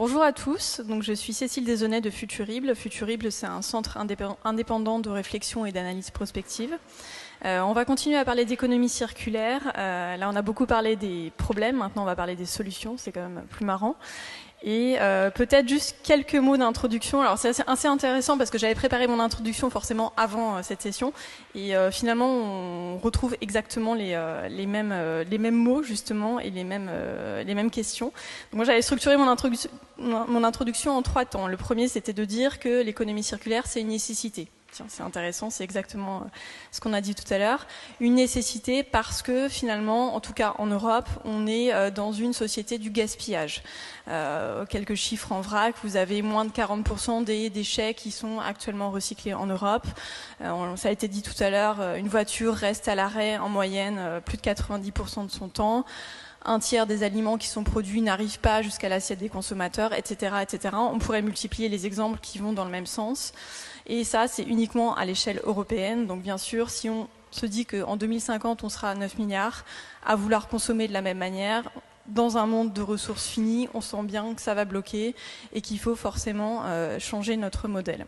Bonjour à tous, donc je suis Cécile Désaunay de Futuribles. Futuribles, c'est un centre indépendant de réflexion et d'analyse prospective. On va continuer à parler d'économie circulaire. Là, on a beaucoup parlé des problèmes, maintenant on va parler des solutions, c'est quand même plus marrant. Et peut-être juste quelques mots d'introduction. Alors c'est assez intéressant parce que j'avais préparé mon introduction forcément avant cette session et finalement on retrouve exactement les mêmes mots justement et les mêmes questions. Donc moi j'avais structuré mon introduction en 3 temps. Le premier c'était de dire que l'économie circulaire c'est une nécessité. Tiens, c'est intéressant, c'est exactement ce qu'on a dit tout à l'heure. Une nécessité parce que finalement, en tout cas en Europe, on est dans une société du gaspillage. Quelques chiffres en vrac, vous avez moins de 40% des déchets qui sont actuellement recyclés en Europe. Ça a été dit tout à l'heure, une voiture reste à l'arrêt en moyenne plus de 90% de son temps. Un tiers des aliments qui sont produits n'arrivent pas jusqu'à l'assiette des consommateurs, etc., etc. On pourrait multiplier les exemples qui vont dans le même sens. Et ça, c'est uniquement à l'échelle européenne. Donc bien sûr, si on se dit qu'en 2050, on sera à 9 milliards à vouloir consommer de la même manière, dans un monde de ressources finies, on sent bien que ça va bloquer et qu'il faut forcément changer notre modèle.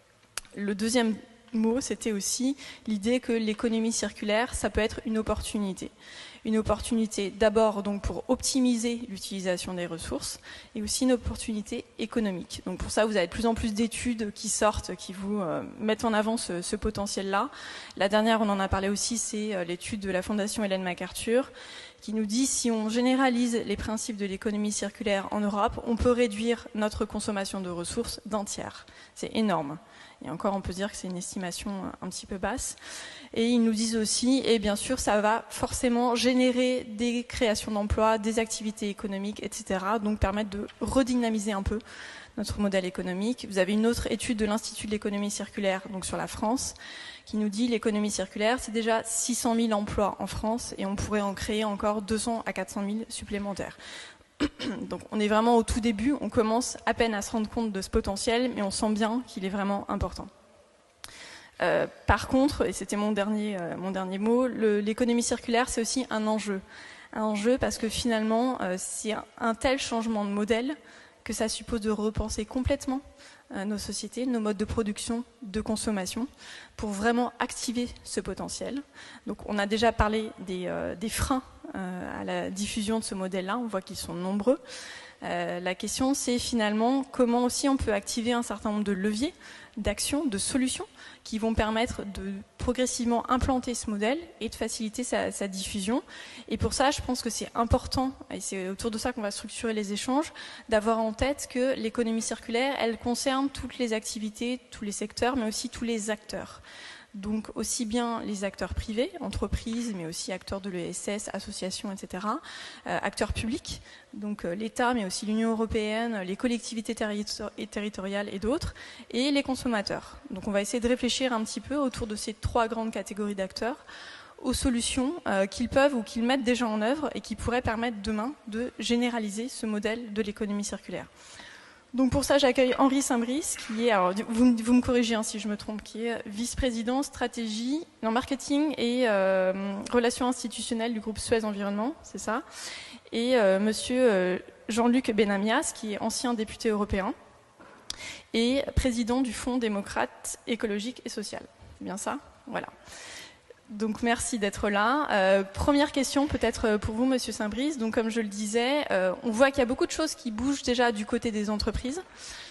Le deuxième mot, c'était aussi l'idée que l'économie circulaire, ça peut être une opportunité. Une opportunité d'abord donc pour optimiser l'utilisation des ressources et aussi une opportunité économique. Donc pour ça, vous avez de plus en plus d'études qui sortent, qui vous mettent en avant ce potentiel-là. La dernière, on en a parlé aussi, c'est l'étude de la Fondation Ellen MacArthur qui nous dit si on généralise les principes de l'économie circulaire en Europe, on peut réduire notre consommation de ressources d'1 tiers. C'est énorme. Et encore, on peut dire que c'est une estimation un petit peu basse. Et ils nous disent aussi, et bien sûr, ça va forcément générer des créations d'emplois, des activités économiques, etc. Donc permettre de redynamiser un peu notre modèle économique. Vous avez une autre étude de l'Institut de l'économie circulaire, donc sur la France, qui nous dit l'économie circulaire, c'est déjà 600 000 emplois en France et on pourrait en créer encore 200 à 400 000 supplémentaires. Donc on est vraiment au tout début, on commence à peine à se rendre compte de ce potentiel, mais on sent bien qu'il est vraiment important. Par contre, et c'était mon dernier mot, l'économie circulaire c'est aussi un enjeu. Un enjeu parce que finalement c'est un tel changement de modèle que ça suppose de repenser complètement nos sociétés, nos modes de production, de consommation, pour vraiment activer ce potentiel. Donc on a déjà parlé des freins à la diffusion de ce modèle-là, on voit qu'ils sont nombreux. La question c'est finalement comment aussi on peut activer un certain nombre de leviers, d'actions, de solutions qui vont permettre de progressivement implanter ce modèle et de faciliter sa diffusion. Et pour ça, je pense que c'est important, et c'est autour de ça qu'on va structurer les échanges, d'avoir en tête que l'économie circulaire, elle concerne toutes les activités, tous les secteurs, mais aussi tous les acteurs. Donc aussi bien les acteurs privés, entreprises, mais aussi acteurs de l'ESS, associations, etc. Acteurs publics, donc l'État, mais aussi l'Union européenne, les collectivités territoriales et d'autres, et les consommateurs. Donc on va essayer de réfléchir un petit peu autour de ces 3 grandes catégories d'acteurs aux solutions qu'ils peuvent ou qu'ils mettent déjà en œuvre et qui pourraient permettre demain de généraliser ce modèle de l'économie circulaire. Donc pour ça, j'accueille Henri Saint-Bris, qui est, alors vous me corrigez si je me trompe, qui est vice-président stratégie, marketing et relations institutionnelles du groupe SUEZ environnement, c'est ça. Et monsieur Jean-Luc Bennahmias, qui est ancien député européen et président du Fonds Démocrate, Ecologique et Social. C'est bien ça? Voilà. Donc merci d'être là. Première question peut-être pour vous, Monsieur Saint-Bris. Donc comme je le disais, on voit qu'il y a beaucoup de choses qui bougent déjà du côté des entreprises.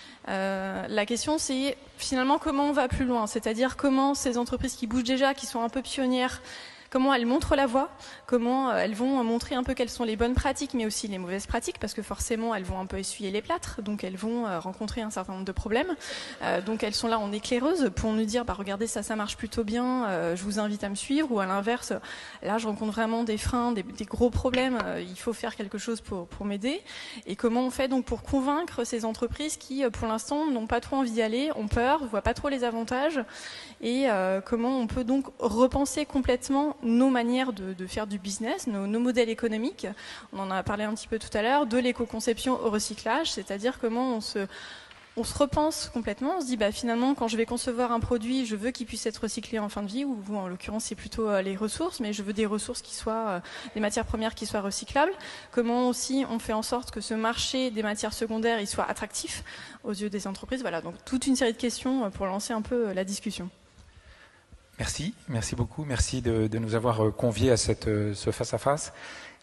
La question c'est finalement comment on va plus loin, c'est-à-dire comment ces entreprises qui bougent déjà, qui sont un peu pionnières, comment elles montrent la voie, comment elles vont montrer un peu quelles sont les bonnes pratiques, mais aussi les mauvaises pratiques, parce que forcément elles vont un peu essuyer les plâtres, donc elles vont rencontrer un certain nombre de problèmes. Donc elles sont là en éclaireuses pour nous dire, regardez ça marche plutôt bien, je vous invite à me suivre, ou à l'inverse, là je rencontre vraiment des freins, des gros problèmes, il faut faire quelque chose pour m'aider. Et comment on fait donc pour convaincre ces entreprises qui, pour l'instant, n'ont pas trop envie d'y aller, ont peur, ne voient pas trop les avantages, et comment on peut donc repenser complètement nos manières de faire du business, nos modèles économiques. On en a parlé un petit peu tout à l'heure, de l'éco-conception au recyclage, c'est-à-dire comment on se repense complètement, on se dit finalement quand je vais concevoir un produit, je veux qu'il puisse être recyclé en fin de vie, ou en l'occurrence c'est plutôt les ressources, mais je veux des ressources qui soient, des matières premières qui soient recyclables. Comment aussi on fait en sorte que ce marché des matières secondaires il soit attractif aux yeux des entreprises. Voilà, donc toute une série de questions pour lancer un peu la discussion. Merci beaucoup, merci de nous avoir conviés à ce face-à-face.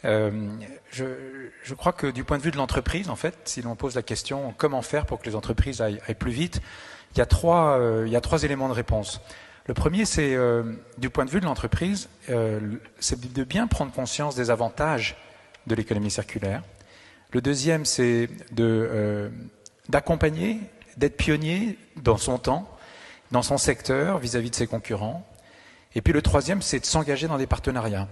Je crois que du point de vue de l'entreprise, en fait, si l'on pose la question comment faire pour que les entreprises aillent plus vite, il y a trois éléments de réponse. Le premier, c'est du point de vue de l'entreprise, c'est de bien prendre conscience des avantages de l'économie circulaire. Le deuxième, c'est d'accompagner, d'être pionnier dans son temps, dans son secteur, vis-à-vis de ses concurrents. Et puis le troisième, c'est de s'engager dans des partenariats.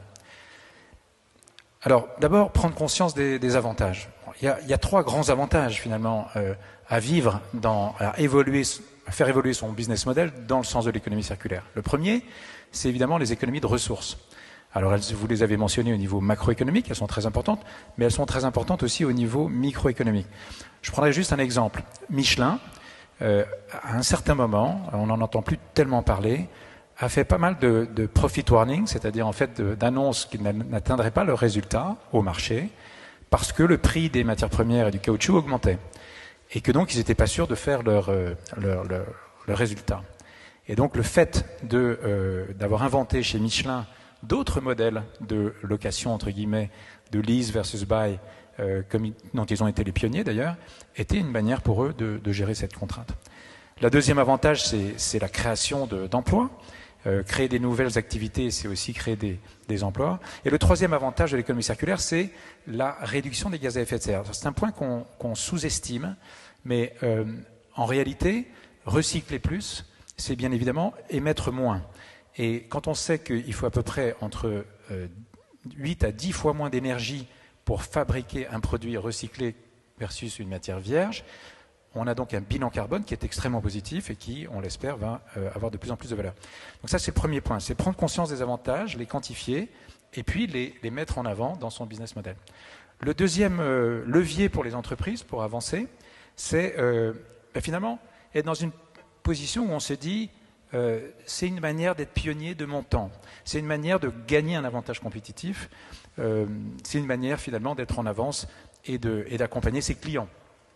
Alors, d'abord, prendre conscience des avantages. Il y a trois grands avantages, finalement, à vivre, à faire évoluer son business model dans le sens de l'économie circulaire. Le premier, c'est évidemment les économies de ressources. Alors, vous les avez mentionnées au niveau macroéconomique, elles sont très importantes, mais elles sont très importantes aussi au niveau microéconomique. Je prendrai juste un exemple. Michelin, à un certain moment, on n'en entend plus tellement parler, a fait pas mal de profit warning, c'est-à-dire en fait d'annonces qui n'atteindraient pas leur résultat au marché, parce que le prix des matières premières et du caoutchouc augmentait. Et que donc ils n'étaient pas sûrs de faire leur résultat. Et donc le fait d'avoir inventé chez Michelin d'autres modèles de location, entre guillemets, de lease versus buy, dont ils ont été les pionniers d'ailleurs, était une manière pour eux de gérer cette contrainte. Le deuxième avantage, c'est la création d'emplois. Créer des nouvelles activités, c'est aussi créer des emplois. Et le troisième avantage de l'économie circulaire, c'est la réduction des gaz à effet de serre. C'est un point qu'on sous-estime, mais en réalité, recycler plus, c'est bien évidemment émettre moins. Et quand on sait qu'il faut à peu près entre 8 à 10 fois moins d'énergie pour fabriquer un produit recyclé versus une matière vierge, on a donc un bilan carbone qui est extrêmement positif et qui, on l'espère, va avoir de plus en plus de valeur. Donc ça, c'est le premier point, c'est prendre conscience des avantages, les quantifier et puis les mettre en avant dans son business model. Le deuxième levier pour les entreprises, pour avancer, c'est finalement être dans une position où on se dit c'est une manière d'être pionnier de mon temps, c'est une manière de gagner un avantage compétitif, c'est une manière finalement d'être en avance et d'accompagner ses clients.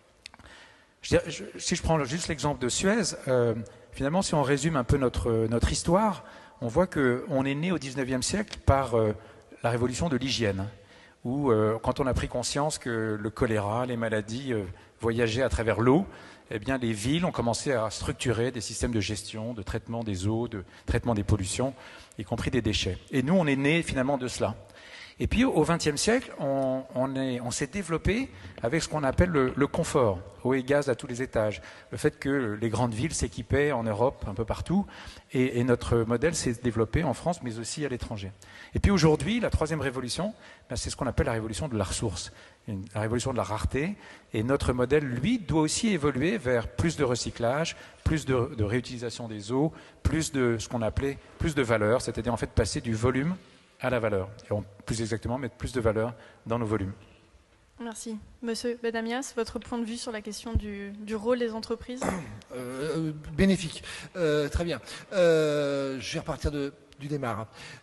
Si je prends juste l'exemple de SUEZ, finalement, si on résume un peu notre histoire, on voit qu'on est né au XIXe siècle par la révolution de l'hygiène, où quand on a pris conscience que le choléra, les maladies voyageaient à travers l'eau, eh bien, les villes ont commencé à structurer des systèmes de gestion, de traitement des eaux, de traitement des pollutions, y compris des déchets. Et nous, on est né finalement de cela. Et puis au XXe siècle, on s'est développé avec ce qu'on appelle le confort, eau et gaz à tous les étages. Le fait que les grandes villes s'équipaient en Europe, un peu partout, et notre modèle s'est développé en France, mais aussi à l'étranger. Et puis aujourd'hui, la troisième révolution, c'est ce qu'on appelle la révolution de la ressource, la révolution de la rareté. Et notre modèle, lui, doit aussi évoluer vers plus de recyclage, plus de réutilisation des eaux, plus de ce qu'on appelait plus de valeur, c'est-à-dire en fait passer du volume à la valeur, et plus exactement mettre plus de valeur dans nos volumes. Merci. Monsieur Bennahmias, votre point de vue sur la question du rôle des entreprises? Bénéfique. Très bien. Je vais repartir du départ.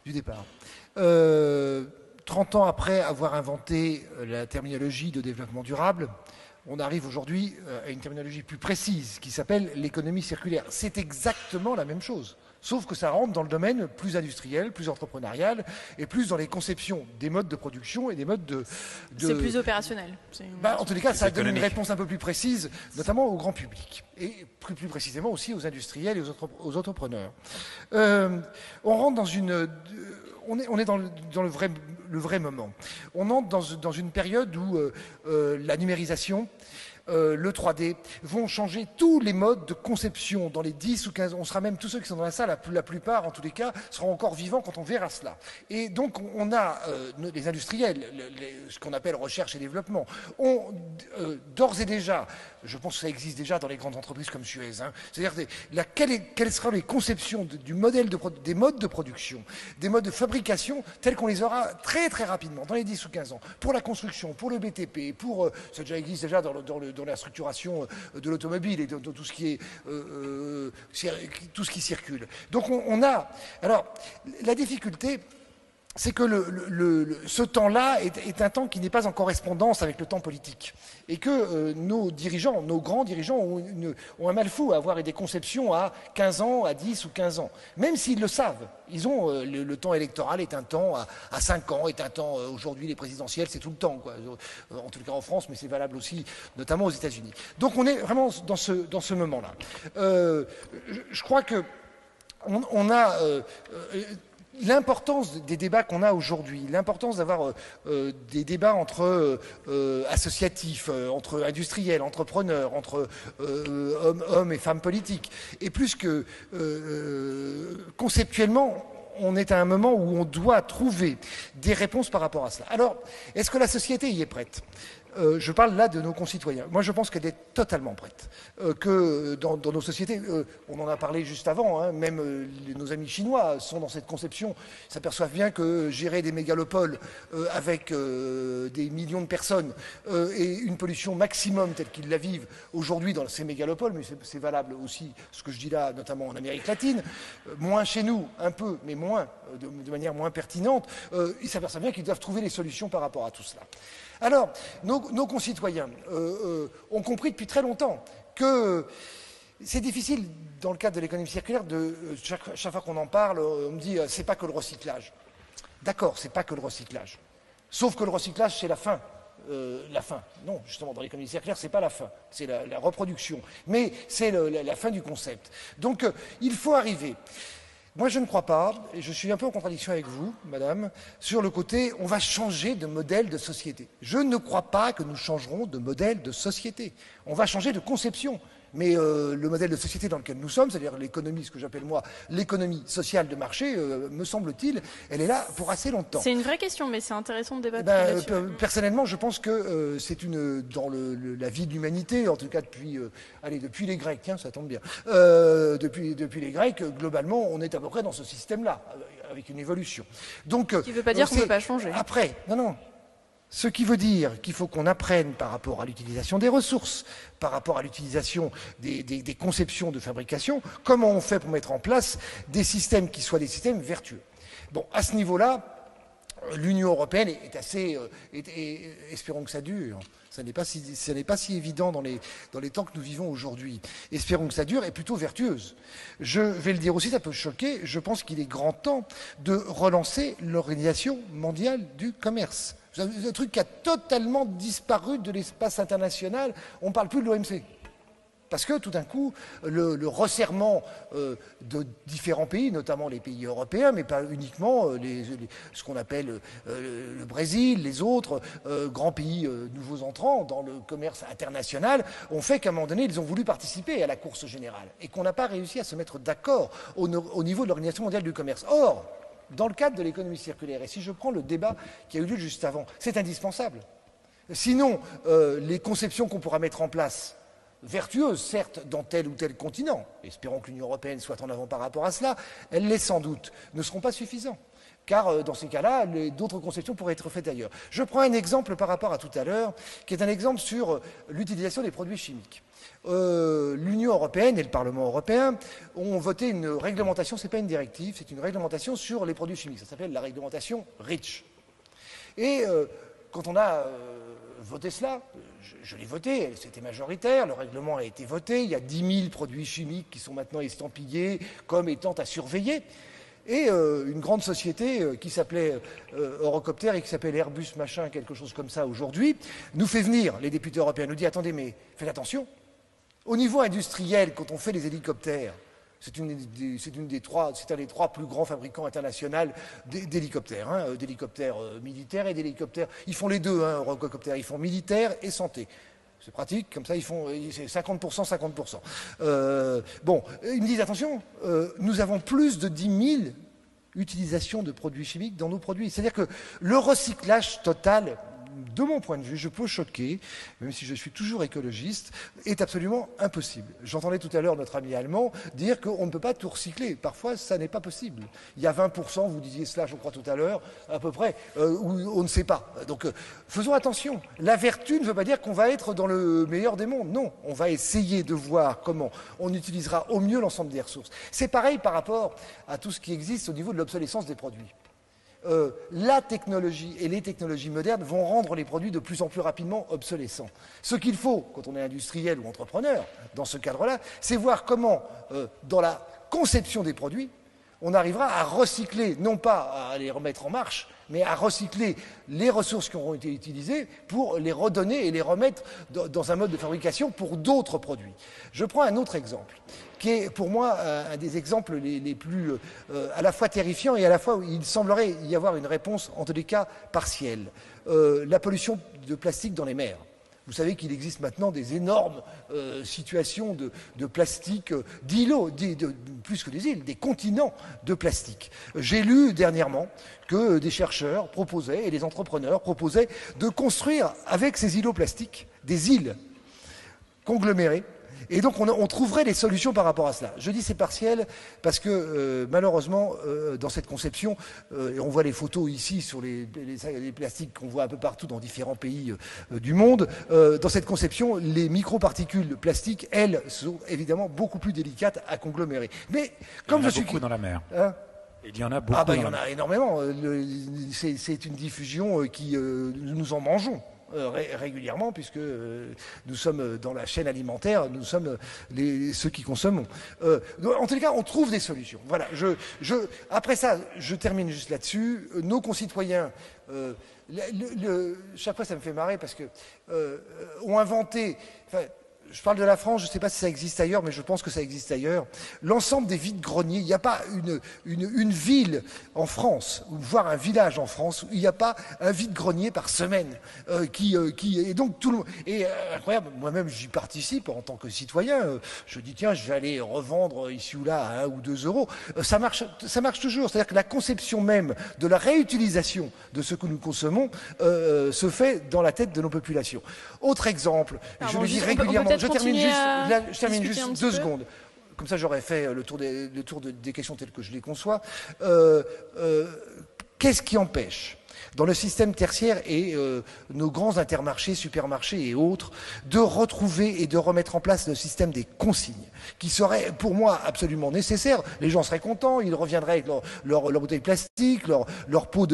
30 ans après avoir inventé la terminologie de développement durable, on arrive aujourd'hui à une terminologie plus précise qui s'appelle l'économie circulaire. C'est exactement la même chose. Sauf que ça rentre dans le domaine plus industriel, plus entrepreneurial, et plus dans les conceptions des modes de production et des modes de... C'est plus opérationnel. En tous les cas, ça donne une réponse un peu plus précise, notamment au grand public, et plus précisément aussi aux industriels et aux entrepreneurs. On rentre dans une... On est dans le vrai moment. On entre dans une période où la numérisation, le 3D, vont changer tous les modes de conception dans les 10 ou 15 ans. On sera même, tous ceux qui sont dans la salle, la plupart en tous les cas, seront encore vivants quand on verra cela. Et donc on a les industriels, ce qu'on appelle recherche et développement, ont d'ores et déjà, je pense que ça existe déjà dans les grandes entreprises comme SUEZ, c'est-à-dire quelles seront les conceptions des modes de production, des modes de fabrication tels qu'on les aura très très rapidement, dans les 10 ou 15 ans, pour la construction, pour le BTP, ça existe déjà dans la structuration de l'automobile et de tout ce qui est tout ce qui circule. Donc on a... Alors, la difficulté, c'est que ce temps-là est un temps qui n'est pas en correspondance avec le temps politique. Et que nos dirigeants, nos grands dirigeants ont un mal fou à avoir des conceptions à 15 ans, à 10 ou 15 ans. Même s'ils le savent. Ils ont le temps électoral est un temps à 5 ans, est un temps, aujourd'hui les présidentielles, c'est tout le temps, quoi. En tout cas en France, mais c'est valable aussi, notamment aux États-Unis. Donc on est vraiment dans ce moment-là. Je crois que on a... l'importance des débats qu'on a aujourd'hui, l'importance d'avoir des débats entre associatifs, entre industriels, entrepreneurs, entre hommes et femmes politiques, et plus que conceptuellement, on est à un moment où on doit trouver des réponses par rapport à cela. Alors, est-ce que la société y est prête ? Je parle là de nos concitoyens. Moi, je pense qu'elle est totalement prête. Que dans nos sociétés, on en a parlé juste avant, hein, même nos amis chinois sont dans cette conception, s'aperçoivent bien que gérer des mégalopoles avec des millions de personnes et une pollution maximum telle qu'ils la vivent aujourd'hui dans ces mégalopoles, mais c'est valable aussi, ce que je dis là, notamment en Amérique latine, moins chez nous, un peu, mais moins, de manière moins pertinente, ils s'aperçoivent bien qu'ils doivent trouver des solutions par rapport à tout cela. Alors, nos concitoyens ont compris depuis très longtemps que c'est difficile, dans le cadre de l'économie circulaire, chaque fois qu'on en parle, on me dit c'est pas que le recyclage. D'accord, c'est pas que le recyclage. Sauf que le recyclage, c'est la fin. La fin. Non, justement, dans l'économie circulaire, c'est pas la fin, c'est la reproduction. Mais c'est la fin du concept. Donc, il faut arriver. Moi, je ne crois pas, et je suis un peu en contradiction avec vous, madame, sur le côté on va changer de modèle de société. Je ne crois pas que nous changerons de modèle de société. On va changer de conception. Mais le modèle de société dans lequel nous sommes, c'est-à-dire l'économie, ce que j'appelle moi l'économie sociale de marché, me semble-t-il, elle est là pour assez longtemps. C'est une vraie question, mais c'est intéressant de débattre là-dessus. Personnellement, je pense que c'est dans la vie de l'humanité, en tout cas depuis les Grecs, tiens, ça tombe bien, depuis les Grecs, globalement, on est à peu près dans ce système-là, avec une évolution. Donc, ce qui ne veut pas dire qu'on ne peut pas changer. Après, non. Ce qui veut dire qu'il faut qu'on apprenne par rapport à l'utilisation des ressources, par rapport à l'utilisation des conceptions de fabrication, comment on fait pour mettre en place des systèmes qui soient des systèmes vertueux. Bon, à ce niveau-là, l'Union européenne est assez... espérons que ça dure. Ça n'est pas si évident dans les temps que nous vivons aujourd'hui. Espérons que ça dure, est plutôt vertueuse. Je vais le dire aussi, ça peut choquer, je pense qu'il est grand temps de relancer l'Organisation mondiale du commerce. C'est un truc qui a totalement disparu de l'espace international. On ne parle plus de l'OMC. Parce que tout d'un coup, le resserrement de différents pays, notamment les pays européens, mais pas uniquement ce qu'on appelle le Brésil, les autres grands pays nouveaux entrants dans le commerce international, ont fait qu'à un moment donné, ils ont voulu participer à la course générale et qu'on n'a pas réussi à se mettre d'accord au niveau de l'Organisation mondiale du commerce. Or, dans le cadre de l'économie circulaire, et si je prends le débat qui a eu lieu juste avant, c'est indispensable. Sinon, les conceptions qu'on pourra mettre en place, vertueuses, certes, dans tel ou tel continent, espérons que l'Union européenne soit en avant par rapport à cela, elles l'est sans doute, ne seront pas suffisantes. Car dans ces cas-là, d'autres conceptions pourraient être faites ailleurs. Je prends un exemple par rapport à tout à l'heure, qui est un exemple sur l'utilisation des produits chimiques. L'Union européenne et le Parlement européen ont voté une réglementation, ce n'est pas une directive, c'est une réglementation sur les produits chimiques. Ça s'appelle la réglementation REACH. Et quand on a voté cela, je l'ai voté, c'était majoritaire, le règlement a été voté, il y a 10 000 produits chimiques qui sont maintenant estampillés comme étant à surveiller. Et une grande société qui s'appelait Eurocopter et qui s'appelle Airbus machin, quelque chose comme ça aujourd'hui, nous fait venir, les députés européens, nous dit attendez mais faites attention. Au niveau industriel, quand on fait les hélicoptères, c'est un des trois plus grands fabricants internationaux d'hélicoptères, hein, d'hélicoptères militaires et d'hélicoptères. Ils font les deux, hein, Eurocopter, ils font militaire et santé. C'est pratique, comme ça ils font 50%, 50%. Bon, ils me disent attention, nous avons plus de 10 000 utilisations de produits chimiques dans nos produits. C'est-à-dire que le recyclage total de mon point de vue, je peux choquer, même si je suis toujours écologiste, est absolument impossible. J'entendais tout à l'heure notre ami allemand dire qu'on ne peut pas tout recycler. Parfois, ça n'est pas possible. Il y a 20%, vous disiez cela, je crois, tout à l'heure, à peu près, où on ne sait pas. Donc, faisons attention. La vertu ne veut pas dire qu'on va être dans le meilleur des mondes. Non, on va essayer de voir comment on utilisera au mieux l'ensemble des ressources. C'est pareil par rapport à tout ce qui existe au niveau de l'obsolescence des produits. La technologie et les technologies modernes vont rendre les produits de plus en plus rapidement obsolescents. Ce qu'il faut, quand on est industriel ou entrepreneur, dans ce cadre-là, c'est voir comment, dans la conception des produits, on arrivera à recycler, non pas à les remettre en marche, mais à recycler les ressources qui auront été utilisées pour les redonner et les remettre dans un mode de fabrication pour d'autres produits. Je prends un autre exemple, qui est pour moi un des exemples les plus à la fois terrifiants et à la fois où il semblerait y avoir une réponse, en tous les cas, partielle. La pollution de plastique dans les mers. Vous savez qu'il existe maintenant des énormes situations de plastique, d'îlots, plus que des îles, des continents de plastique. J'ai lu dernièrement que des chercheurs proposaient, et des entrepreneurs proposaient, de construire avec ces îlots plastiques des îles conglomérées. Et donc on trouverait des solutions par rapport à cela. Je dis c'est partiel parce que malheureusement dans cette conception, et on voit les photos ici sur les plastiques qu'on voit un peu partout dans différents pays du monde, dans cette conception, les microparticules plastiques, elles, sont évidemment beaucoup plus délicates à conglomérer. Mais comme je suis... beaucoup dans la mer. Hein? Il y en a beaucoup. Ah ben il y en a énormément. C'est une diffusion qui nous en mangeons. Régulièrement, puisque nous sommes dans la chaîne alimentaire, nous sommes ceux qui consommons. En tous les cas, on trouve des solutions. Voilà. Après ça, je termine juste là-dessus. Nos concitoyens, chaque fois ça me fait marrer parce que ont inventé. Je parle de la France, je ne sais pas si ça existe ailleurs, mais je pense que ça existe ailleurs. L'ensemble des vides-greniers, il n'y a pas une ville en France, voire un village en France, où il n'y a pas un vide-grenier par semaine. Et donc tout le monde. Et incroyable, moi-même j'y participe en tant que citoyen. Je dis tiens, je vais aller revendre ici ou là à 1 ou 2 euros. Ça marche toujours. C'est-à-dire que la conception même de la réutilisation de ce que nous consommons se fait dans la tête de nos populations. Autre exemple, je le dis régulièrement. Je termine juste 2 secondes. Comme ça, j'aurais fait le tour des questions telles que je les conçois. Qu'est-ce qui empêche, dans le système tertiaire et nos grands intermarchés, supermarchés et autres, de retrouver et de remettre en place le système des consignes, qui serait pour moi absolument nécessaire? Les gens seraient contents, ils reviendraient avec leur bouteille plastique, leur pot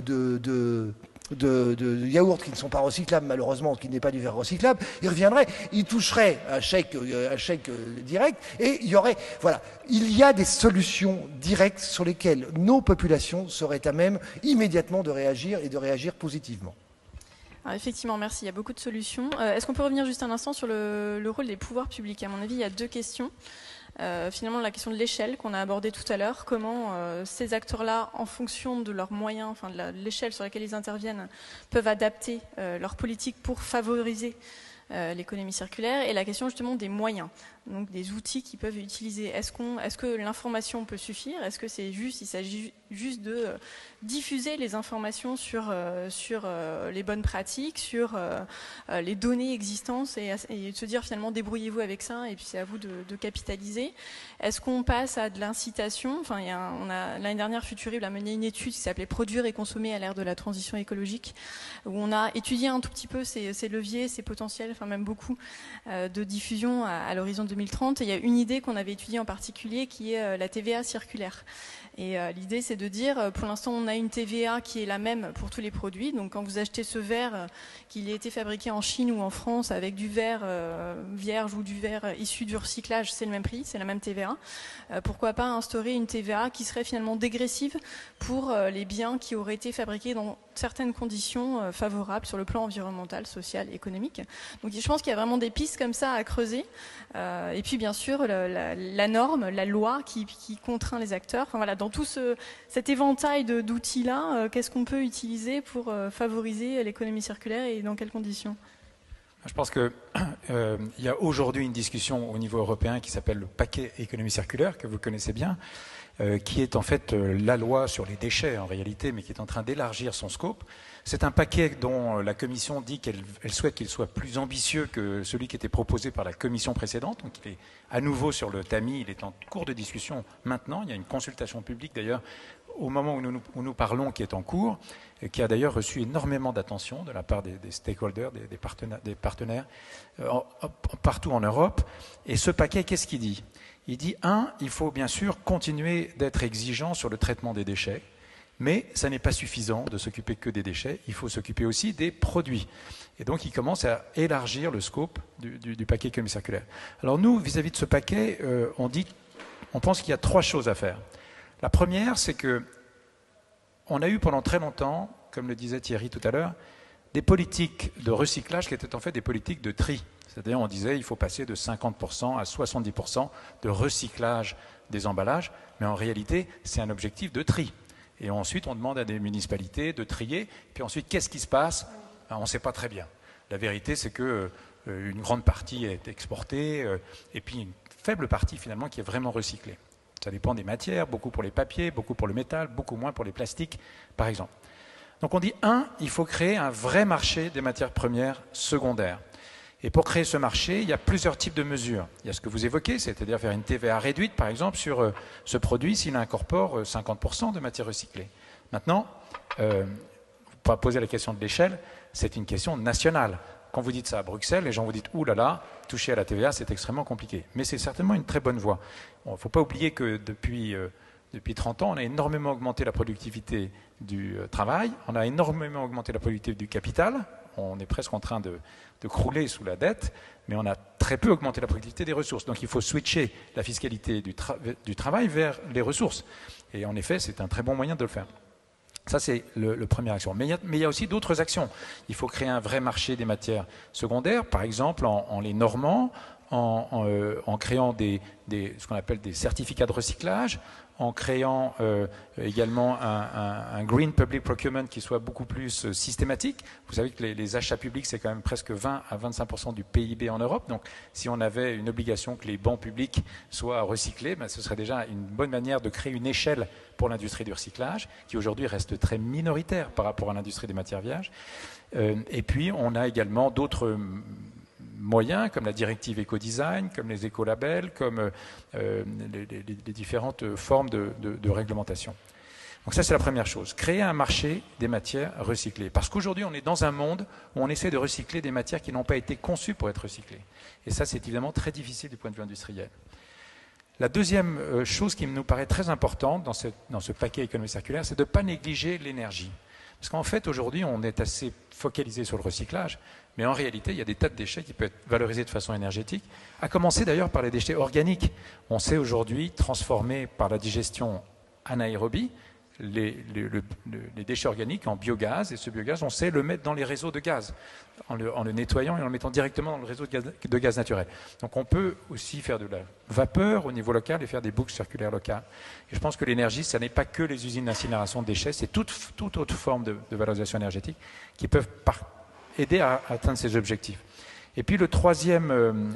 de yaourts qui ne sont pas recyclables, malheureusement, qui n'est pas du verre recyclable, ils reviendraient, ils toucheraient un chèque direct, et il y aurait, voilà, il y a des solutions directes sur lesquelles nos populations seraient à même immédiatement de réagir et de réagir positivement. Alors effectivement, merci, il y a beaucoup de solutions. Est-ce qu'on peut revenir juste un instant sur le rôle des pouvoirs publics? À mon avis, il y a 2 questions. Finalement, la question de l'échelle qu'on a abordée tout à l'heure, comment ces acteurs-là, en fonction de leurs moyens, enfin de l'échelle sur laquelle ils interviennent, peuvent adapter leur politique pour favoriser l'économie circulaire, et la question justement des moyens, donc des outils qu'ils peuvent utiliser. Est-ce que l'information peut suffire? Est-ce que il s'agit juste de diffuser les informations sur les bonnes pratiques, sur les données existantes, et de se dire finalement débrouillez-vous avec ça et puis c'est à vous de capitaliser? Est-ce qu'on passe à de l'incitation? Enfin, l'année dernière, Futuribles a mené une étude qui s'appelait Produire et consommer à l'ère de la transition écologique, où on a étudié un tout petit peu ces leviers, ces potentiels, enfin même beaucoup de diffusion à l'horizon 2030. Et il y a une idée qu'on avait étudiée en particulier qui est la TVA circulaire. Et l'idée, c'est de dire, pour l'instant, on a une TVA qui est la même pour tous les produits. Donc, quand vous achetez ce verre, qu'il ait été fabriqué en Chine ou en France avec du verre vierge ou du verre issu du recyclage, c'est le même prix, c'est la même TVA. Pourquoi pas instaurer une TVA qui serait finalement dégressive pour les biens qui auraient été fabriqués dans certaines conditions favorables sur le plan environnemental, social, économique. Donc, je pense qu'il y a vraiment des pistes comme ça à creuser. Et puis, bien sûr, la norme, la loi qui contraint les acteurs. Enfin, voilà, dans tout cet éventail d'outils-là, qu'est-ce qu'on peut utiliser pour favoriser l'économie circulaire et dans quelles conditions? Je pense qu'il y a aujourd'hui une discussion au niveau européen qui s'appelle le paquet économie circulaire, que vous connaissez bien, qui est en fait la loi sur les déchets en réalité, mais qui est en train d'élargir son scope. C'est un paquet dont la Commission dit qu'elle souhaite qu'il soit plus ambitieux que celui qui était proposé par la Commission précédente. Donc il est à nouveau sur le tamis, il est en cours de discussion maintenant. Il y a une consultation publique d'ailleurs au moment où nous parlons qui est en cours, et qui a d'ailleurs reçu énormément d'attention de la part des stakeholders, des partenaires partout en Europe. Et ce paquet, qu'est-ce qu'il dit ? Il dit, il faut bien sûr continuer d'être exigeant sur le traitement des déchets, mais ça n'est pas suffisant de s'occuper que des déchets, il faut s'occuper aussi des produits. Et donc il commence à élargir le scope du paquet économie circulaire. Alors nous, vis-à-vis de ce paquet, on pense qu'il y a 3 choses à faire. La première, c'est que on a eu pendant très longtemps, comme le disait Thierry tout à l'heure, des politiques de recyclage qui étaient en fait des politiques de tri. C'est-à-dire on disait il faut passer de 50% à 70% de recyclage des emballages, mais en réalité c'est un objectif de tri. Et ensuite on demande à des municipalités de trier, puis ensuite qu'est-ce qui se passe ? On ne sait pas très bien. La vérité c'est que une grande partie est exportée, et puis une faible partie finalement qui est vraiment recyclée. Ça dépend des matières, beaucoup pour les papiers, beaucoup pour le métal, beaucoup moins pour les plastiques, par exemple. Donc on dit, il faut créer un vrai marché des matières premières secondaires. Et pour créer ce marché, il y a plusieurs types de mesures. Il y a ce que vous évoquez, c'est-à-dire faire une TVA réduite, par exemple, sur ce produit s'il incorpore 50% de matières recyclées. Maintenant, pour poser la question de l'échelle, c'est une question nationale. Quand vous dites ça à Bruxelles, les gens vous disent « Ouh là là, toucher à la TVA, c'est extrêmement compliqué ». Mais c'est certainement une très bonne voie. Il ne faut pas oublier que depuis 30 ans, on a énormément augmenté la productivité du travail, on a énormément augmenté la productivité du capital, on est presque en train de crouler sous la dette, mais on a très peu augmenté la productivité des ressources. Donc il faut switcher la fiscalité du travail vers les ressources. Et en effet, c'est un très bon moyen de le faire. Ça, c'est la première action. Mais il y a aussi d'autres actions. Il faut créer un vrai marché des matières secondaires, par exemple en les normant, en créant ce qu'on appelle des certificats de recyclage, en créant également un green public procurement qui soit beaucoup plus systématique. Vous savez que les achats publics, c'est quand même presque 20 à 25% du PIB en Europe. Donc, si on avait une obligation que les bancs publics soient recyclés, ce serait déjà une bonne manière de créer une échelle pour l'industrie du recyclage, qui aujourd'hui reste très minoritaire par rapport à l'industrie des matières vierges. Et puis, on a également d'autres moyens, comme la directive éco-design, comme les écolabels, comme les différentes formes de réglementation. Donc ça, c'est la première chose. Créer un marché des matières recyclées. Parce qu'aujourd'hui, on est dans un monde où on essaie de recycler des matières qui n'ont pas été conçues pour être recyclées. Et ça, c'est évidemment très difficile du point de vue industriel. La deuxième chose qui nous paraît très importante dans ce paquet économie circulaire, c'est de ne pas négliger l'énergie. Parce qu'en fait, aujourd'hui, on est assez focalisé sur le recyclage, mais en réalité, il y a des tas de déchets qui peuvent être valorisés de façon énergétique, à commencer d'ailleurs par les déchets organiques. On sait aujourd'hui transformer par la digestion anaérobie les déchets organiques en biogaz, et ce biogaz, on sait le mettre dans les réseaux de gaz, en le nettoyant et en le mettant directement dans le réseau de gaz naturel. Donc on peut aussi faire de la vapeur au niveau local et faire des boucles circulaires locales. Et je pense que l'énergie, ça n'est pas que les usines d'incinération de déchets, c'est toute autre forme de valorisation énergétique qui peuvent aider à atteindre ces objectifs. Et puis le troisième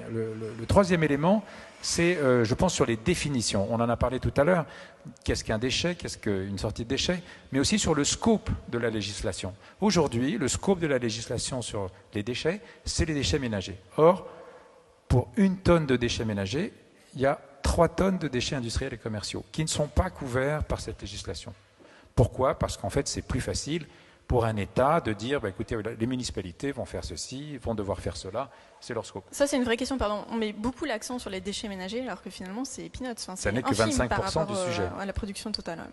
élément, c'est, je pense, sur les définitions. On en a parlé tout à l'heure. Qu'est-ce qu'un déchet? Qu'est-ce qu'une sortie de déchet? Mais aussi sur le scope de la législation. Aujourd'hui, le scope de la législation sur les déchets, c'est les déchets ménagers. Or, pour 1 tonne de déchets ménagers, il y a 3 tonnes de déchets industriels et commerciaux qui ne sont pas couverts par cette législation. Pourquoi? Parce qu'en fait, c'est plus facile pour un État de dire, écoutez, les municipalités vont faire ceci, vont devoir faire cela, c'est leur scope. Ça, c'est une vraie question, pardon. On met beaucoup l'accent sur les déchets ménagers, alors que finalement, c'est peanuts. Enfin, ça n'est que 25% du sujet. À la production totale.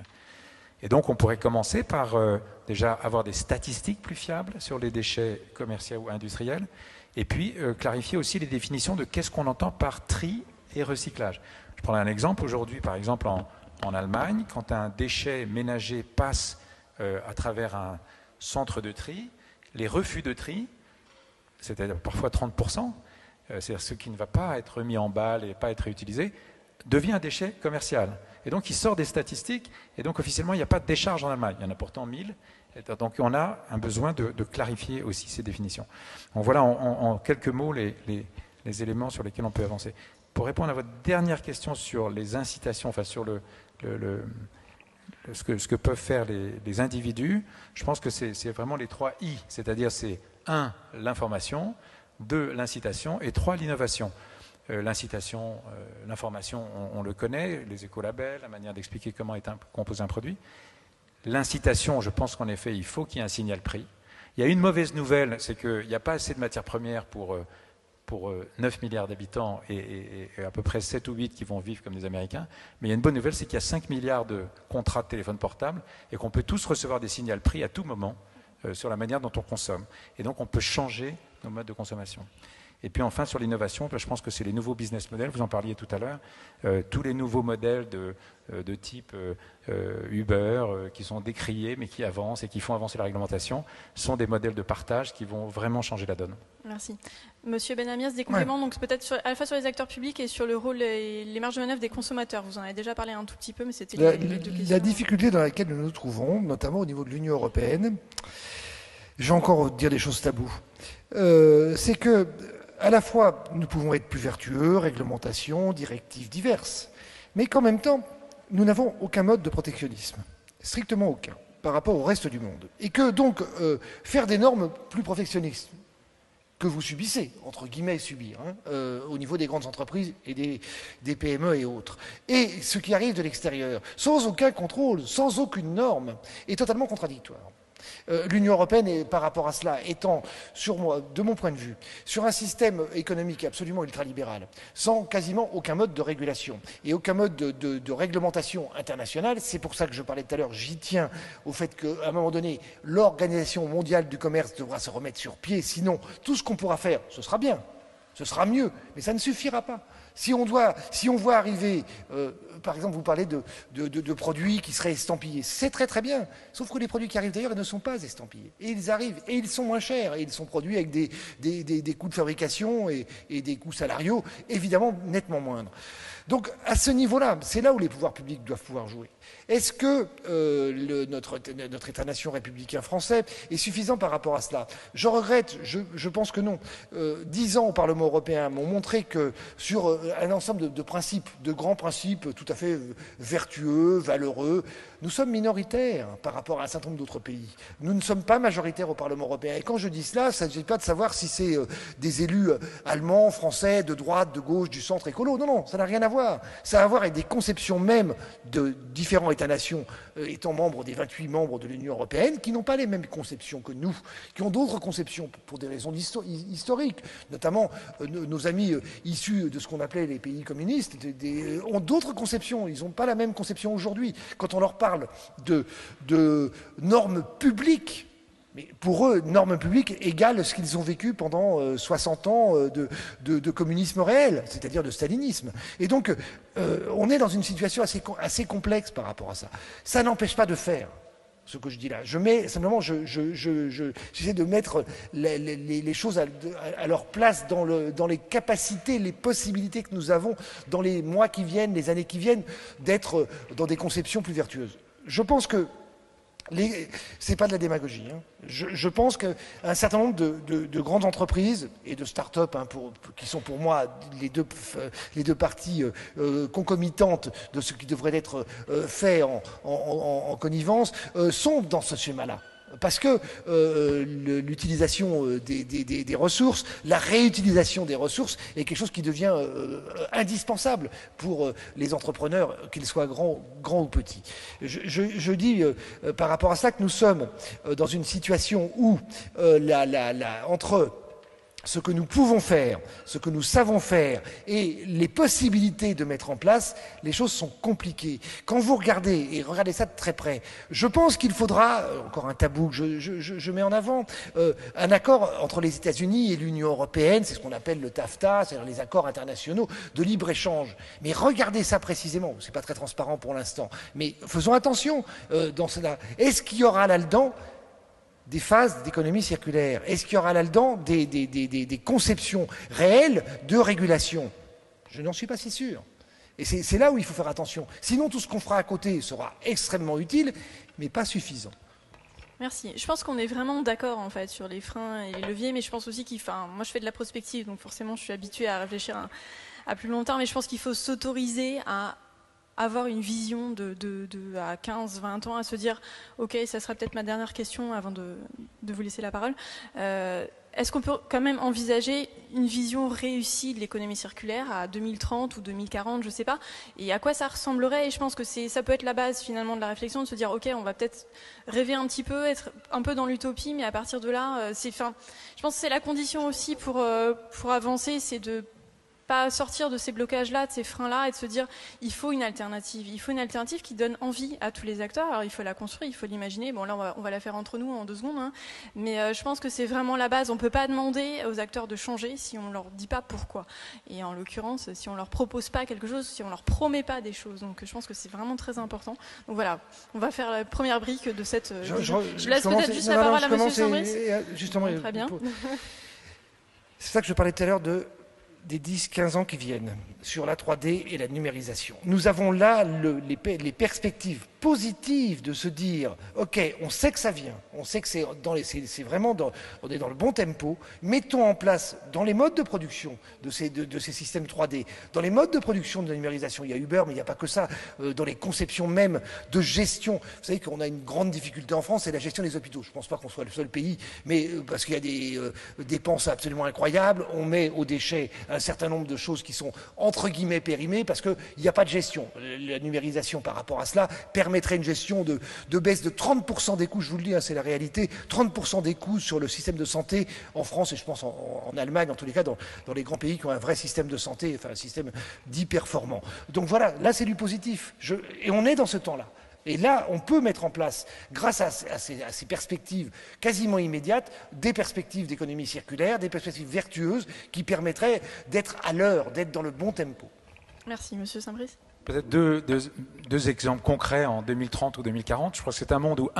Et donc, on pourrait commencer par déjà avoir des statistiques plus fiables sur les déchets commerciaux ou industriels, et puis clarifier aussi les définitions de qu'est-ce qu'on entend par tri et recyclage. Je prends un exemple. Aujourd'hui, par exemple, en Allemagne, quand un déchet ménager passe à travers un centre de tri, les refus de tri, c'est-à-dire parfois 30%, c'est-à-dire ce qui ne va pas être mis en balle et pas être réutilisé, devient un déchet commercial. Et donc il sort des statistiques, et donc officiellement il n'y a pas de décharge en Allemagne. Il y en a pourtant 1000, Donc on a un besoin de clarifier aussi ces définitions. Donc voilà en quelques mots les éléments sur lesquels on peut avancer. Pour répondre à votre dernière question sur les incitations, enfin sur ce que peuvent faire les individus, je pense que c'est vraiment les 3 I, c'est-à-dire c'est 1, l'information, 2, l'incitation et 3, l'innovation. L'incitation, l'information, on le connaît, les écolabels, la manière d'expliquer comment est composé un produit. L'incitation, je pense qu'en effet, il faut qu'il y ait un signal prix. Il y a une mauvaise nouvelle, c'est qu'il n'y a pas assez de matières premières pour 9 milliards d'habitants et à peu près 7 ou 8 qui vont vivre comme des Américains. Mais il y a une bonne nouvelle, c'est qu'il y a 5 milliards de contrats de téléphone portable et qu'on peut tous recevoir des signaux prix à tout moment sur la manière dont on consomme. Et donc on peut changer nos modes de consommation. Et puis enfin, sur l'innovation, je pense que c'est les nouveaux business models, vous en parliez tout à l'heure, tous les nouveaux modèles de type Uber qui sont décriés mais qui avancent et qui font avancer la réglementation sont des modèles de partage qui vont vraiment changer la donne. Merci. Monsieur Bennahmias, des compléments, donc peut-être à la fois sur les acteurs publics et sur le rôle et les marges de manœuvre des consommateurs. Vous en avez déjà parlé un tout petit peu, mais c'était les 2 questions. La difficulté dans laquelle nous nous trouvons, notamment au niveau de l'Union européenne, je vais encore dire des choses taboues, c'est que à la fois, nous pouvons être plus vertueux, réglementations, directives diverses, mais qu'en même temps, nous n'avons aucun mode de protectionnisme, strictement aucun, par rapport au reste du monde. Et que donc, faire des normes plus protectionnistes, que vous subissez, entre guillemets subir, au niveau des grandes entreprises et des PME et autres, et ce qui arrive de l'extérieur, sans aucun contrôle, sans aucune norme, est totalement contradictoire. L'Union européenne, par rapport à cela, étant, de mon point de vue, sur un système économique absolument ultralibéral, sans quasiment aucun mode de régulation et aucun mode de réglementation internationale, c'est pour ça que je parlais tout à l'heure, j'y tiens au fait qu'à un moment donné, l'Organisation mondiale du commerce devra se remettre sur pied, sinon tout ce qu'on pourra faire, ce sera bien, ce sera mieux, mais ça ne suffira pas. Si on voit arriver, par exemple, vous parlez de produits qui seraient estampillés, c'est très très bien, sauf que les produits qui arrivent d'ailleurs, ils ne sont pas estampillés. Et ils arrivent, et ils sont moins chers, et ils sont produits avec des coûts de fabrication et des coûts salariaux, évidemment, nettement moindres. Donc, à ce niveau-là, c'est là où les pouvoirs publics doivent pouvoir jouer. Est-ce que notre État-nation républicain français est suffisant par rapport à cela? Je regrette, je pense que non. 10 ans au Parlement européen m'ont montré que sur un ensemble de principes, de grands principes tout à fait vertueux, valeureux, nous sommes minoritaires par rapport à un certain nombre d'autres pays. Nous ne sommes pas majoritaires au Parlement européen. Et quand je dis cela, ça ne s'agit pas de savoir si c'est des élus allemands, français, de droite, de gauche, du centre écolo. Non, non, ça n'a rien à voir. Ça a à voir avec des conceptions même de différents États-nations étant membres des 28 membres de l'Union européenne qui n'ont pas les mêmes conceptions que nous, qui ont d'autres conceptions pour des raisons historiques. Notamment, nos amis issus de ce qu'on appelait les pays communistes ont d'autres conceptions. Ils n'ont pas la même conception aujourd'hui. Quand on leur parle de normes publiques, mais pour eux, normes publiques égale ce qu'ils ont vécu pendant 60 ans de communisme réel, c'est-à-dire de stalinisme. Et donc, on est dans une situation assez complexe par rapport à ça. Ça n'empêche pas de faire ce que je dis là. J'essaie de mettre les choses à leur place dans les capacités, les possibilités que nous avons dans les mois qui viennent, les années qui viennent, d'être dans des conceptions plus vertueuses. Je pense que c'est pas de la démagogie. Je pense qu'un certain nombre de grandes entreprises et de start-up, qui sont pour moi les deux parties concomitantes de ce qui devrait être fait en connivence, sont dans ce schéma-là. Parce que l'utilisation des ressources, la réutilisation des ressources est quelque chose qui devient indispensable pour les entrepreneurs, qu'ils soient grands ou petits. Je dis par rapport à ça que nous sommes dans une situation où entre ce que nous pouvons faire, ce que nous savons faire et les possibilités de mettre en place, les choses sont compliquées. Quand vous regardez ça de très près, je pense qu'il faudra, encore un tabou que je mets en avant, un accord entre les États-Unis et l'Union européenne, c'est ce qu'on appelle le TAFTA, c'est-à-dire les accords internationaux de libre-échange. Mais regardez ça précisément, c'est pas très transparent pour l'instant, mais faisons attention dans cela. Est-ce qu'il y aura là-dedans des phases d'économie circulaire? Est-ce qu'il y aura là-dedans des conceptions réelles de régulation? Je n'en suis pas si sûr. Et c'est là où il faut faire attention. Sinon, tout ce qu'on fera à côté sera extrêmement utile, mais pas suffisant. Merci. Je pense qu'on est vraiment d'accord en fait sur les freins et les leviers, mais je pense aussi moi je fais de la prospective, donc forcément je suis habituée à réfléchir à plus long terme, mais je pense qu'il faut s'autoriser à avoir une vision à 15, 20 ans, à se dire ok, ça sera peut-être ma dernière question avant de vous laisser la parole. Est-ce qu'on peut quand même envisager une vision réussie de l'économie circulaire à 2030 ou 2040, je ne sais pas, et à quoi ça ressemblerait? Et je pense que ça peut être la base finalement de la réflexion, de se dire ok, on va peut-être rêver un petit peu, être un peu dans l'utopie, mais à partir de là, je pense que c'est la condition aussi pour avancer, c'est de pas sortir de ces blocages-là, de ces freins-là, et de se dire il faut une alternative. Il faut une alternative qui donne envie à tous les acteurs. Alors il faut la construire, il faut l'imaginer. Bon là on va la faire entre nous en 2 secondes, hein. Mais je pense que c'est vraiment la base. On ne peut pas demander aux acteurs de changer si on ne leur dit pas pourquoi. Et en l'occurrence, si on ne leur propose pas quelque chose, si on ne leur promet pas des choses. Donc je pense que c'est vraiment très important. Donc voilà, on va faire la première brique de cette... Je laisse peut-être juste la parole à M. Saint-Bris. Justement, très bien. C'est ça que je parlais tout à l'heure des 10-15 ans qui viennent sur la 3D et la numérisation. Nous avons là les perspectives positives de se dire ok, on sait que ça vient, on sait que c'est vraiment on est dans le bon tempo, mettons en place dans les modes de production de ces systèmes 3D, dans les modes de production de la numérisation, il y a Uber mais il n'y a pas que ça, dans les conceptions même de gestion. Vous savez qu'on a une grande difficulté en France, c'est la gestion des hôpitaux. Je ne pense pas qu'on soit le seul pays, mais parce qu'il y a des dépenses absolument incroyables, on met aux déchets un certain nombre de choses qui sont entre guillemets périmées parce qu'il n'y a pas de gestion. La numérisation par rapport à cela permettrait une gestion de baisse de 30% des coûts, je vous le dis, hein, c'est la réalité, 30% des coûts sur le système de santé en France et je pense en Allemagne, en tous les cas dans les grands pays qui ont un vrai système de santé, enfin un système dit performant. Donc voilà, là c'est du positif. Et on est dans ce temps-là. Et là, on peut mettre en place, grâce à ces perspectives quasiment immédiates, des perspectives d'économie circulaire, des perspectives vertueuses qui permettraient d'être à l'heure, d'être dans le bon tempo. Merci, Monsieur Saint-Bris. Peut-être deux exemples concrets en 2030 ou 2040. Je crois que c'est un monde où,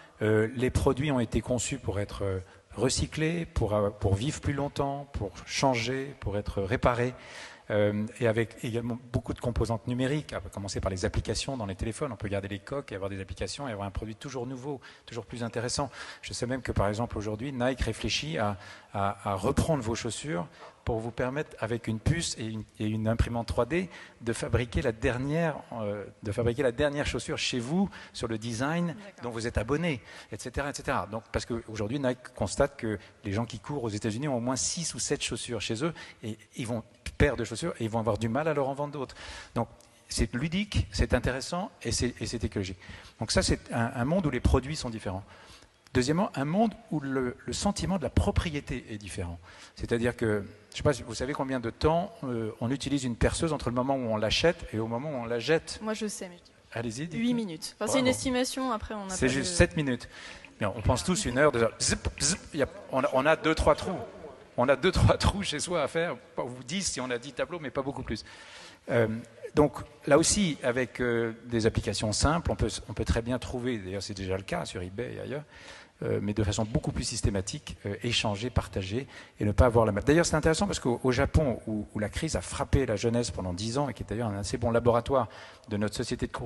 les produits ont été conçus pour être recyclés, pour vivre plus longtemps, pour changer, pour être réparés. Et avec également beaucoup de composantes numériques, à commencer par les applications dans les téléphones. On peut garder les coques et avoir des applications et avoir un produit toujours nouveau, toujours plus intéressant. Je sais même que par exemple aujourd'hui, Nike réfléchit à reprendre vos chaussures pour vous permettre, avec une puce et une imprimante 3D, de fabriquer la dernière chaussure chez vous sur le design dont vous êtes abonné, etc., etc. Donc, parce qu'aujourd'hui, Nike constate que les gens qui courent aux États-Unis ont au moins 6 ou 7 chaussures chez eux et ils vont perdre de chaussures et ils vont avoir du mal à leur en vendre d'autres. Donc, c'est ludique, c'est intéressant et c'est écologique. Donc ça, c'est un monde où les produits sont différents. Deuxièmement, un monde où le sentiment de la propriété est différent. C'est-à-dire que, je ne sais pas si vous savez combien de temps on utilise une perceuse entre le moment où on l'achète et au moment où on la jette. Moi je sais, mais allez-y. 8 minutes. Enfin, c'est une estimation, après on a c'est juste 7 minutes. Mais on pense tous 1 heure, 2 heures. Zip, zip, on a 2-3 trous. On a 2-3 trous chez soi à faire, ou 10 si on a 10 tableaux, mais pas beaucoup plus. Donc là aussi, avec des applications simples, on peut très bien trouver, d'ailleurs c'est déjà le cas sur eBay et ailleurs, mais de façon beaucoup plus systématique, échanger, partager et ne pas avoir la... D'ailleurs c'est intéressant parce qu'au Japon, où la crise a frappé la jeunesse pendant 10 ans et qui est d'ailleurs un assez bon laboratoire de notre société de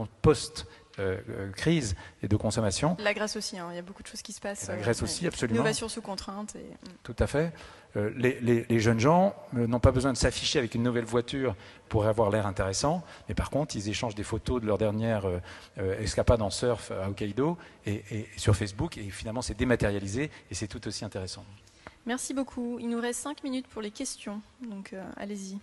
post-crise et de consommation. La Grèce aussi, hein, il y a beaucoup de choses qui se passent. La Grèce aussi, absolument. Innovation sous contrainte. Tout à fait. Les jeunes gens n'ont pas besoin de s'afficher avec une nouvelle voiture pour avoir l'air intéressant, mais par contre, ils échangent des photos de leur dernière escapade en surf à Hokkaido et sur Facebook, et finalement, c'est dématérialisé et c'est tout aussi intéressant. Merci beaucoup. Il nous reste 5 minutes pour les questions, donc allez-y.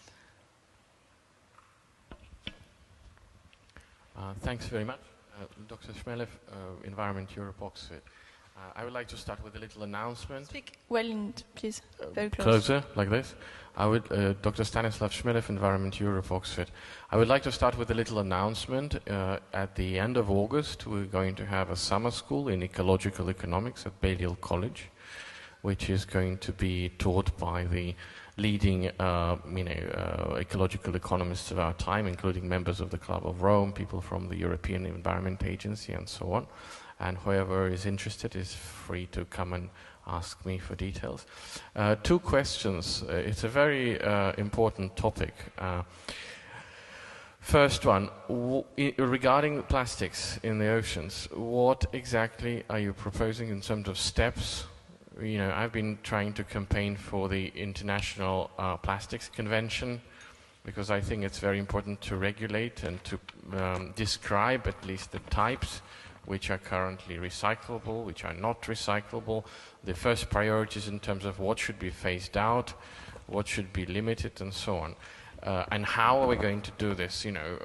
Thanks very much. Dr. Schmelef, Environment Europe, Oxford. I would like to start with a little announcement. Speak well, please. Very closer, like this. Dr. Stanislav Schmelef, Environment Europe, Oxford. I would like to start with a little announcement. At the end of August, we're going to have a summer school in ecological economics at Balliol College, which is going to be taught by the leading ecological economists of our time, including members of the Club of Rome, people from the European Environment Agency, and so on. And whoever is interested is free to come and ask me for details. 2 questions. It's a very important topic. First one, regarding plastics in the oceans, what exactly are you proposing in terms of steps? You know, I've been trying to campaign for the International Plastics Convention because I think it's very important to regulate and to describe at least the types which are currently recyclable, which are not recyclable, the first priorities in terms of what should be phased out, what should be limited, and so on. And how are we going to do this? You know,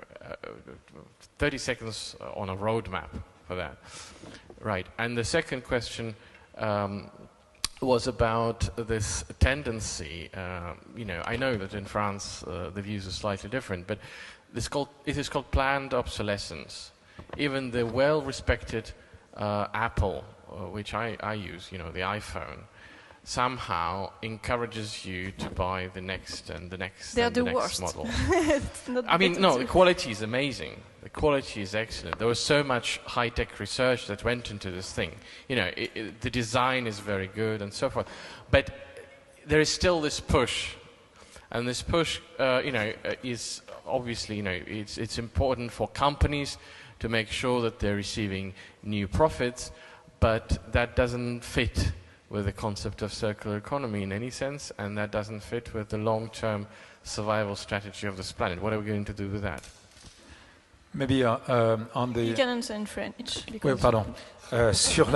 30 seconds on a roadmap for that. Right. And the second question was about this tendency. You know, I know that in France the views are slightly different, but it is called planned obsolescence. Even the well-respected Apple, which I use, you know, the iPhone, somehow encourages you to buy the next and the next They're and the the next worst. model. I mean, no, the quality is amazing. The quality is excellent. There was so much high-tech research that went into this thing. You know, the design is very good and so forth. But there is still this push. And this push, you know, is obviously, you know, it's important for companies to make sure that they're receiving new profits, but that doesn't fit with the concept of circular economy in any sense, and that doesn't fit with the long-term survival strategy of this planet. What are we going to do with that? Maybe on the... You can answer in French. Oui, pardon. Sur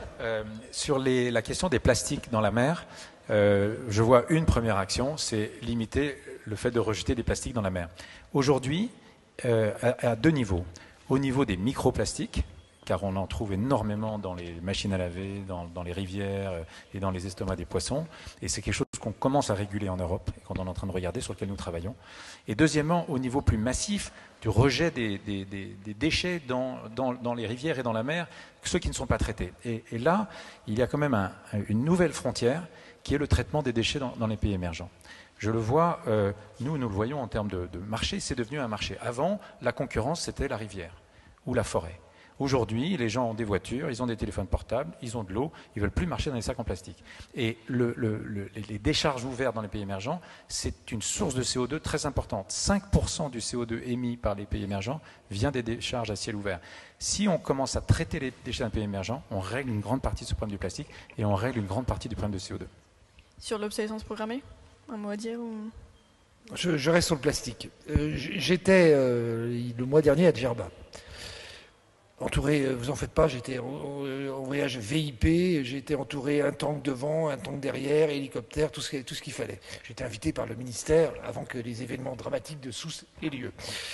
la question des plastiques dans la mer, je vois une première action, c'est limiter le fait de rejeter des plastiques dans la mer. Aujourd'hui, à deux niveaux. Au niveau des microplastiques, car on en trouve énormément dans les machines à laver, dans les rivières et dans les estomacs des poissons. Et c'est quelque chose qu'on commence à réguler en Europe et qu'on est en train de regarder, sur lequel nous travaillons. Et deuxièmement, au niveau plus massif, du rejet des déchets dans les rivières et dans la mer, ceux qui ne sont pas traités. Et là, il y a quand même une nouvelle frontière qui est le traitement des déchets dans les pays émergents. Je le vois, nous le voyons en termes de marché, c'est devenu un marché. Avant, la concurrence, c'était la rivière ou la forêt. Aujourd'hui, les gens ont des voitures, ils ont des téléphones portables, ils ont de l'eau, ils ne veulent plus marcher dans les sacs en plastique. Et les décharges ouvertes dans les pays émergents, c'est une source de CO2 très importante. 5% du CO2 émis par les pays émergents vient des décharges à ciel ouvert. Si on commence à traiter les déchets d'un pays émergent, on règle une grande partie de ce problème du plastique et on règle une grande partie du problème de CO2. Sur l'obsolescence programmée, un mot à dire ou... Je reste sur le plastique. J'étais le mois dernier à Djerba. Entouré, vous en faites pas, j'étais en voyage VIP, j'ai été entouré un tank devant, un tank derrière, hélicoptère, tout ce qu'il fallait. J'étais invité par le ministère avant que les événements dramatiques de Sousse aient lieu.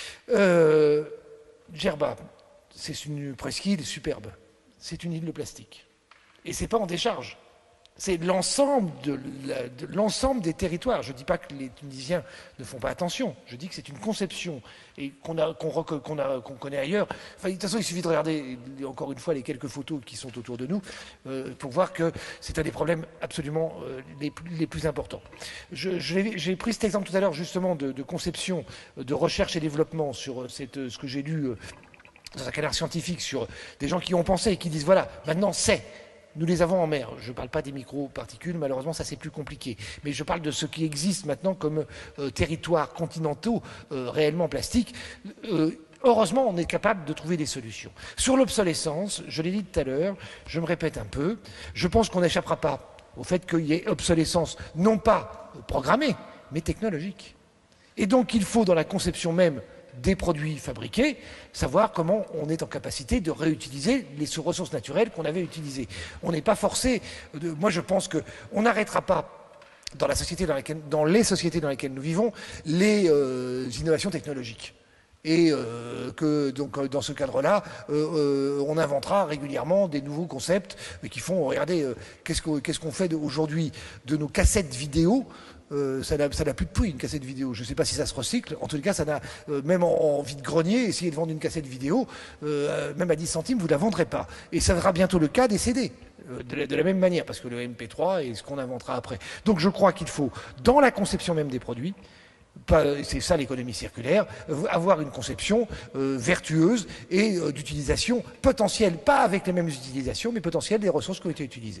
Djerba, c'est une presqu'île superbe. C'est une île de plastique. Et c'est pas en décharge. C'est l'ensemble l'ensemble des territoires. Je ne dis pas que les Tunisiens ne font pas attention. Je dis que c'est une conception et qu'on connaît ailleurs. Enfin, de toute façon, il suffit de regarder encore une fois les quelques photos qui sont autour de nous pour voir que c'est un des problèmes absolument les plus importants. J'ai pris cet exemple tout à l'heure justement de conception, de recherche et développement sur ce que j'ai lu dans un canard scientifique sur des gens qui ont pensé et qui disent voilà, maintenant nous les avons en mer. Je ne parle pas des microparticules, malheureusement ça c'est plus compliqué. Mais je parle de ce qui existe maintenant comme territoires continentaux réellement plastiques. Heureusement, on est capable de trouver des solutions. Sur l'obsolescence, je l'ai dit tout à l'heure, je me répète un peu, je pense qu'on n'échappera pas au fait qu'il y ait obsolescence, non pas programmée, mais technologique. Et donc il faut, dans la conception même des produits fabriqués, savoir comment on est en capacité de réutiliser les ressources naturelles qu'on avait utilisées. On n'est pas forcé. Moi, je pense qu'on n'arrêtera pas dans les sociétés dans lesquelles nous vivons les innovations technologiques. Et que donc dans ce cadre-là, on inventera régulièrement des nouveaux concepts, mais qui font regardez qu'est-ce qu'on fait aujourd'hui de nos cassettes vidéo. Ça n'a plus de prix, une cassette vidéo. Je ne sais pas si ça se recycle. En tout cas, ça n'a, même en vide-grenier, essayez de vendre une cassette vidéo, même à 10 centimes, vous ne la vendrez pas. Et ça sera bientôt le cas des CD, de la même manière, parce que le MP3 est ce qu'on inventera après. Donc je crois qu'il faut, dans la conception même des produits, c'est ça l'économie circulaire, avoir une conception vertueuse et d'utilisation potentielle, pas avec les mêmes utilisations, mais potentielle des ressources qui ont été utilisées.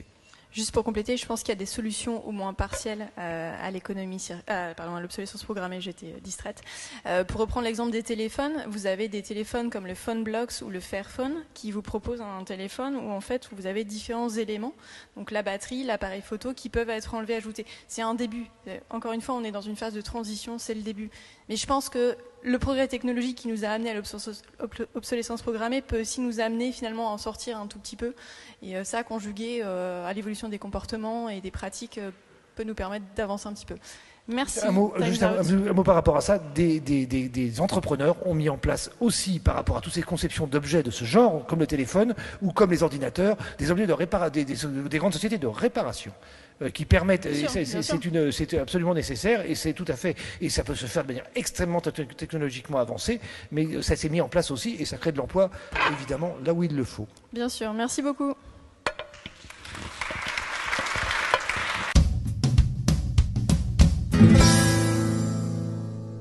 Juste pour compléter, je pense qu'il y a des solutions au moins partielles à l'obsolescence programmée, j'étais distraite. Pour reprendre l'exemple des téléphones, vous avez des téléphones comme le Phone Blocks ou le Fairphone qui vous proposent un téléphone où en fait vous avez différents éléments, donc la batterie, l'appareil photo qui peuvent être enlevés, ajoutés. C'est un début. Encore une fois, on est dans une phase de transition, c'est le début. Mais je pense que le progrès technologique qui nous a amené à l'obsolescence programmée peut aussi nous amener finalement à en sortir un tout petit peu. Et ça, conjugué à l'évolution des comportements et des pratiques, peut nous permettre d'avancer un petit peu. Merci. Un mot par rapport à ça. Des entrepreneurs ont mis en place aussi, par rapport à toutes ces conceptions d'objets de ce genre, comme le téléphone ou comme les ordinateurs, des objets des grandes sociétés de réparation qui permettent. C'est absolument nécessaire et c'est tout à fait. Et ça peut se faire de manière extrêmement technologiquement avancée, mais ça s'est mis en place aussi et ça crée de l'emploi évidemment là où il le faut. Bien sûr. Merci beaucoup.